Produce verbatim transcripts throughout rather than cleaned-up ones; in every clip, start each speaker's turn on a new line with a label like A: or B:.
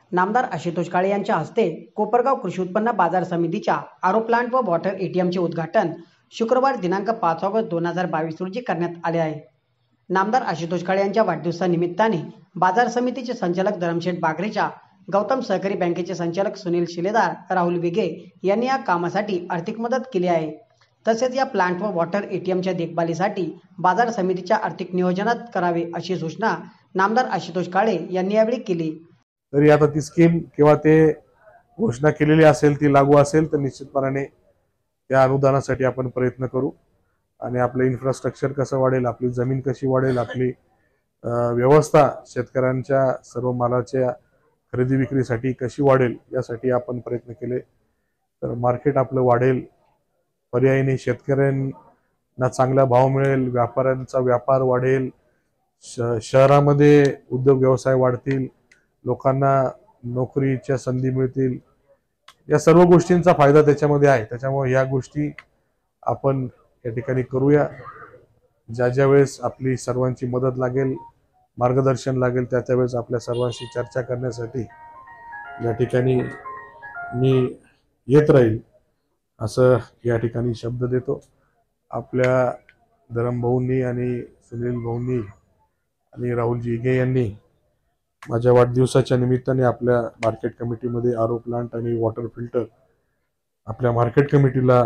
A: नामदार आशुतोष काळे यांच्या हस्ते कोपरगाव कृषी उत्पन्न बाजार समितीच्या आरो प्लांट व वॉटर एटीएमचे उद्घाटन शुक्रवार दिनांक पाच ऑगस्ट दोन हजार बावीस रोजी करण्यात आले आहे। नामदार आशुतोष काळे यांच्या वाढदिवसानिमित्ताने बाजार समितीचे संचालक धरमशेठ बागरेच्या, गौतम सहकारी बँकेचे संचालक सुनील शिलेदार, राहुल विगे यांनी या कामासाठी आर्थिक मदत केली आहे। तसेच या प्लांट व वॉटर एटीएमच्या देखभालीसाठी बाजार समितीच्या आर्थिक नियोजनात करावे अशी सूचना नामदार आशुतोष काळे यांनी यावेळी केली।
B: तरी आता ती स्कीम किंवा ते घोषणा केलेली असेल ती लागू असेल तर निश्चितपणे त्या अनुदानासाठी आपण प्रयत्न करू आणि आपले इन्फ्रास्ट्रक्चर कसं वाढेल, आपली जमीन कशी वाढेल, आपली व्यवस्था शेतकऱ्यांच्या सर्व मालाच्या खरेदी विक्रीसाठी कशी वाढेल यासाठी आपण प्रयत्न केले तर मार्केट आपलं वाढेल, पर्यायीने शेतकऱ्यांना चांगला भाव मिळेल, व्यापाऱ्यांचा व्यापार वाढेल, शहरामध्ये उद्योग व्यवसाय वाढतील, लोकांना नोकरीच्या संधी मिळतील, या सर्व गोष्टींचा फायदा त्याच्यामध्ये आहे। त्याच्यामुळे या गोष्टी आपण या ठिकाणी करूया। ज्या ज्या वेळेस आपली सर्वांची मदत लागेल, मार्गदर्शन लागेल, त्या त्यावेळेस आपल्या सर्वांशी चर्चा करण्यासाठी या ठिकाणी मी येत राहील असं या ठिकाणी शब्द देतो। आपल्या धरम भाऊंनी आणि सुनील भाऊंनी आणि राहुलजी इगे यांनी माझ्या वाढदिवसाच्या निमित्ताने आपल्या मार्केट कमिटीमध्ये आरो प्लांट आणि वॉटर फिल्टर आपल्या मार्केट कमिटीला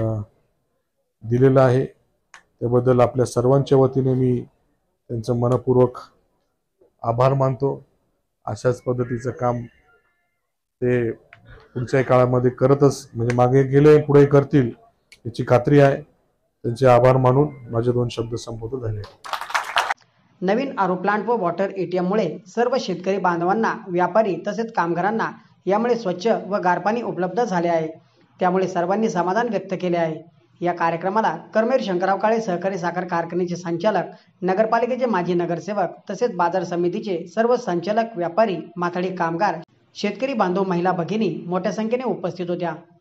B: दिलेला आहे। त्याबद्दल आपल्या सर्वांच्या वतीने मी त्यांचं मनपूर्वक आभार मानतो। अशाच पद्धतीचं काम ते पुढच्या काळामध्ये करतच म्हणजे मागे गेले पुढे करतील याची खात्री आहे। त्यांचे आभार मानून माझे दोन शब्द संपवतो। धन्यवाद।
A: नवीन आरो प्लांट व वॉटर एटीएम मुळे सर्व शेतकरी बांधवांना, व्यापारी तसेच कामगारांना यामुळे स्वच्छ व गार पाणी उपलब्ध झाले आहे। त्यामुळे सर्वांनी समाधान व्यक्त केले आहे। या कार्यक्रमाला करमेर शंकरराव काळे सहकारी साखर कारखान्याचे संचालक, नगरपालिकेचे माजी नगरसेवक तसेच बाजार समितीचे सर्व संचालक, व्यापारी, माथाडी कामगार, शेतकरी बांधव, महिला भगिनी मोठ्या संख्येने उपस्थित होत्या।